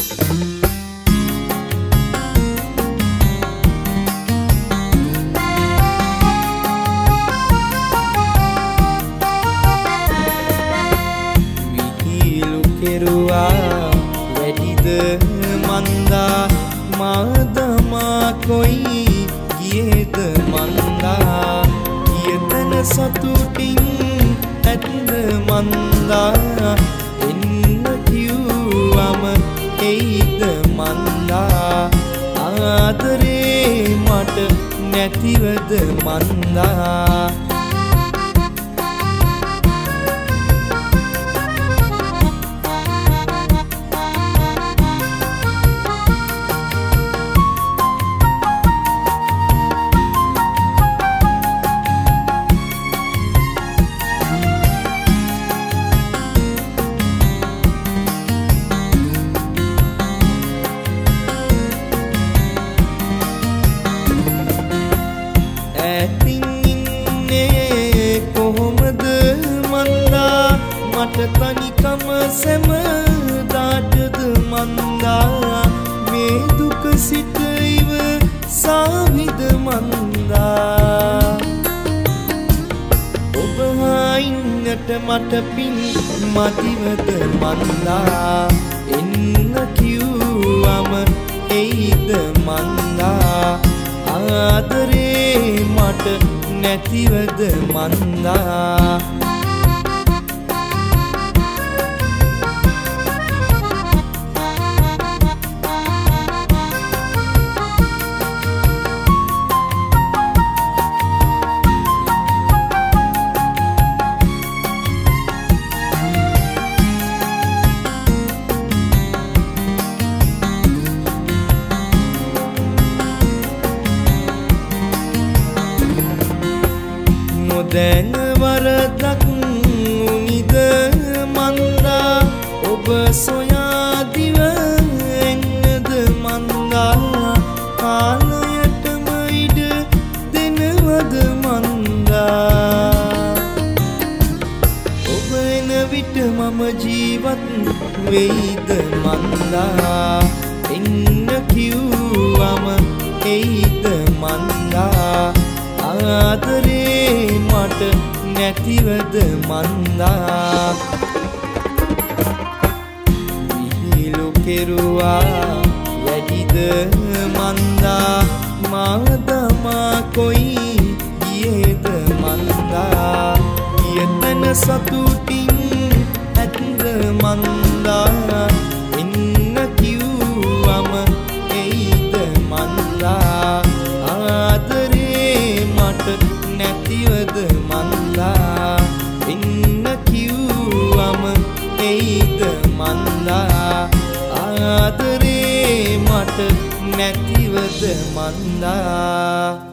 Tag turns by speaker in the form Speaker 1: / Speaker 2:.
Speaker 1: විහිළු කෙරුවා වැඩිද මන්දා මාදමා කොයි ගියේද මන්දා යතන සතුටින් ඇත්ද මන්දා එන්න කිව්වම එයිද මන්දා ආදරේ මට නැතිවද මන්දා මට තනිකම සැමදාටද මන්දා මේ දුක සිට ඉවසාවිද මන්දා ඔබ හා ඉන්නට මට පින් මදිවද මන්දා එන්න කිව්වම එයිද මන්දා ආදරේ මට නැතිවද මන්දා දැන් වරදක් උනිද මන්දා ඔබ සොයා දිව එන්නද මන්දා කාලයටම ඉඩ දෙනවද මන්දා ඔබ එන විට මම ජීවත් වෙයිද මන්දා එන්න කිව්වම එයිද මන්දා ආදරේ මට නැතිවද මන්දා විහිළු කෙරුවා වැඩිද මන්දා මාදමා කොයි ගියේද මන්දා යතන සතුටින් ඇත්ද මන්දා එන්න කිව්වම එයිද මන්දා ආදරේ මට නැතිවද මන්දා එන්න කිව්වම එයිද මන්දා ආදරේ මට නැතිවද මන්දා